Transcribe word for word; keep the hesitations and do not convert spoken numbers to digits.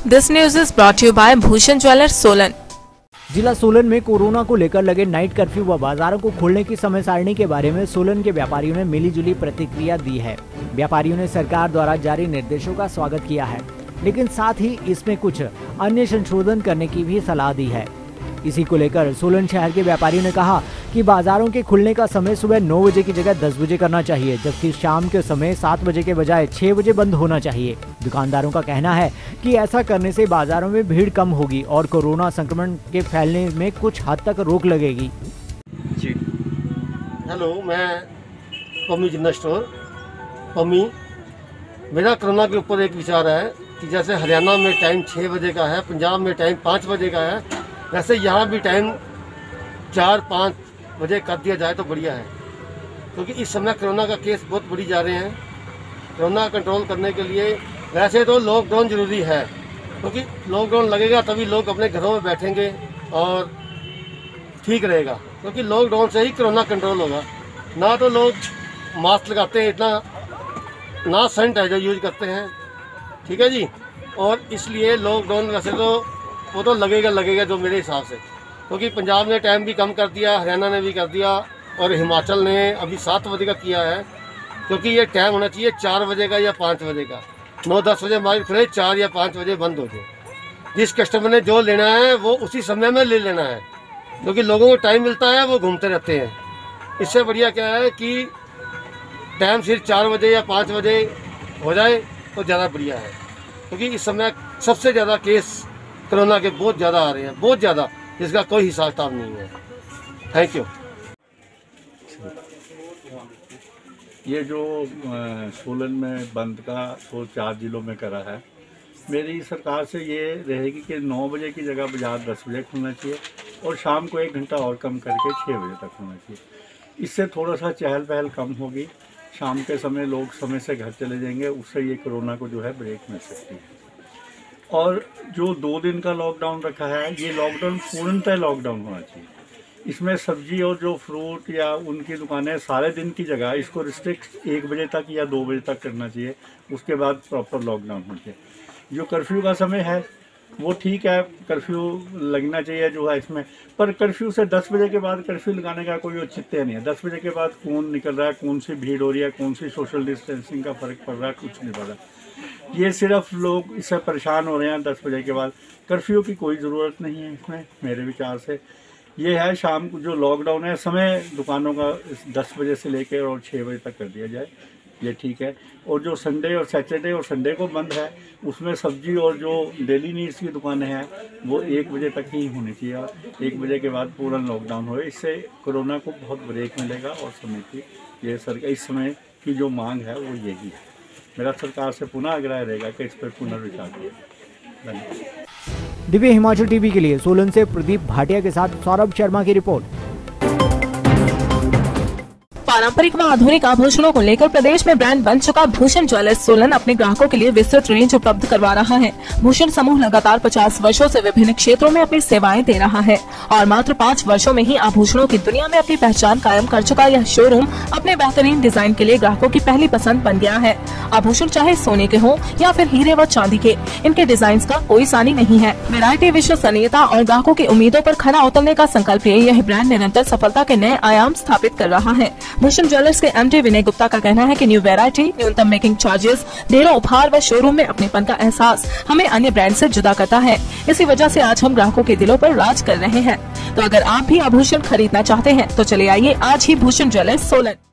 This news is brought to you by Bhushan Jewellers, Solan. जिला सोलन में corona को लेकर लगे नाइट कर्फ्यू व बाजारों को खोलने की समय सारणी के बारे में सोलन के व्यापारियों ने मिलीजुली प्रतिक्रिया दी है। व्यापारियों ने सरकार द्वारा जारी निर्देशों का स्वागत किया है, लेकिन साथ ही इसमें कुछ अन्य संशोधन करने की भी सलाह दी है। इसी को लेकर सोलन शहर के व्यापारियों ने कहा कि बाजारों के खुलने का समय सुबह नौ बजे की जगह दस बजे करना चाहिए, जबकि शाम के समय सात बजे के बजाय छह बजे बंद होना चाहिए। दुकानदारों का कहना है कि ऐसा करने से बाजारों में भीड़ कम होगी और कोरोना संक्रमण के फैलने में कुछ हद तक रोक लगेगी। जी हेलो, मैं पम्मी जिन्ना स्टोर पम्मी। मेरा कोरोना के ऊपर एक विचार है कि जैसे हरियाणा में टाइम छः बजे का है, पंजाब में टाइम पाँच बजे का है, वैसे यहाँ भी टाइम चार पाँच बजे कर दिया जाए तो बढ़िया है, क्योंकि इस समय कोरोना का केस बहुत बढ़ी जा रहे हैं। कोरोना कंट्रोल करने के लिए वैसे तो लॉकडाउन ज़रूरी है, क्योंकि लॉकडाउन लगेगा तभी लोग अपने घरों में बैठेंगे और ठीक रहेगा, क्योंकि लॉकडाउन से ही कोरोना कंट्रोल होगा। ना तो लोग मास्क लगाते हैं इतना, ना सैनिटाइजर यूज करते हैं, ठीक है जी। और इसलिए लॉकडाउन वैसे तो वो तो लगेगा लगेगा जो मेरे हिसाब से, क्योंकि पंजाब ने टाइम भी कम कर दिया, हरियाणा ने भी कर दिया और हिमाचल ने अभी सात बजे का किया है, क्योंकि ये टाइम होना चाहिए चार बजे का या पाँच बजे का। नौ दस बजे मार्केट खुले, चार या पाँच बजे बंद हो जाए। जिस कस्टमर ने जो लेना है वो उसी समय में ले लेना है, क्योंकि लोगों को टाइम मिलता है, वो घूमते रहते हैं। इससे बढ़िया क्या है कि टाइम सिर्फ चार बजे या पाँच बजे हो जाए तो ज़्यादा बढ़िया है, क्योंकि इस समय सबसे ज़्यादा केस कोरोना के बहुत ज़्यादा आ रहे हैं, बहुत ज़्यादा, जिसका कोई हिसाब किताब नहीं है। Thank you. ये जो सोलन में बंद का तो चार जिलों में करा है, मेरी सरकार से ये रहेगी कि नौ बजे की जगह बाजार दस बजे खुलना चाहिए और शाम को एक घंटा और कम करके छः बजे तक खुलना चाहिए। इससे थोड़ा सा चहल पहल कम होगी, शाम के समय लोग समय से घर चले जाएंगे, उससे ये कोरोना को जो है ब्रेक मिल सकती है। और जो दो दिन का लॉकडाउन रखा है, ये लॉकडाउन पूर्णतः लॉकडाउन होना चाहिए। इसमें सब्जी और जो फ्रूट या उनकी दुकानें सारे दिन की जगह इसको रिस्ट्रिक्ट एक बजे तक या दो बजे तक करना चाहिए, उसके बाद प्रॉपर लॉकडाउन होना चाहिए। जो कर्फ्यू का समय है वो ठीक है, कर्फ्यू लगना चाहिए जो है इसमें, पर कर्फ्यू से दस बजे के बाद कर्फ्यू लगाने का कोई औचित्य नहीं है। दस बजे के बाद कौन निकल रहा है, कौन सी भीड़ हो रही है, कौन सी सोशल डिस्टेंसिंग का फ़र्क पड़ रहा है, कुछ नहीं पड़ रहा। ये सिर्फ लोग इससे परेशान हो रहे हैं। दस बजे के बाद कर्फ्यू की कोई ज़रूरत नहीं है इसमें, मेरे विचार से। ये है शाम को जो लॉकडाउन है, समय दुकानों का दस बजे से लेकर और छः बजे तक कर दिया जाए, ये ठीक है। और जो संडे और सैटरडे और संडे को बंद है, उसमें सब्जी और जो डेली नीड्स की दुकानें हैं वो एक बजे तक ही होनी चाहिए और एक बजे के बाद पूरा लॉकडाउन हो। इससे कोरोना को बहुत ब्रेक मिलेगा और समय की ये सरकार इस समय की जो मांग है वो यही है। मेरा सरकार से पुनः आग्रह रहेगा कि इस पर पुनर्विचार किया जाए। धन्यवाद। दिव्य हिमाचल टीवी के लिए सोलन से प्रदीप भाटिया के साथ सौरभ शर्मा की रिपोर्ट। पारंपरिक व आधुनिक आभूषणों को लेकर प्रदेश में ब्रांड बन चुका भूषण ज्वेलर्स सोलन अपने ग्राहकों के लिए विस्तृत रेंज उपलब्ध करवा रहा है। भूषण समूह लगातार पचास वर्षों से विभिन्न क्षेत्रों में अपनी सेवाएं दे रहा है और मात्र पाँच वर्षों में ही आभूषणों की दुनिया में अपनी पहचान कायम कर चुका यह शोरूम अपने बेहतरीन डिजाइन के लिए ग्राहकों की पहली पसंद बन गया है। आभूषण चाहे सोने के हों या फिर हीरे व चांदी के, इनके डिजाइन का कोई सानी नहीं है। वैरायटी, विश्वसनीयता और ग्राहकों की उम्मीदों पर खरा उतरने का संकल्प लिए यह ब्रांड निरंतर सफलता के नए आयाम स्थापित कर रहा है। भूषण ज्वेलर्स के एमडी विनय गुप्ता का कहना है कि न्यू वैरायटी, न्यूनतम मेकिंग चार्जेस, ढेरों उपहार व शोरूम में अपनेपन का एहसास हमें अन्य ब्रांड से जुदा करता है। इसी वजह से आज हम ग्राहकों के दिलों पर राज कर रहे हैं। तो अगर आप भी आभूषण खरीदना चाहते हैं तो चले आइए आज ही भूषण ज्वेलर्स सोलन।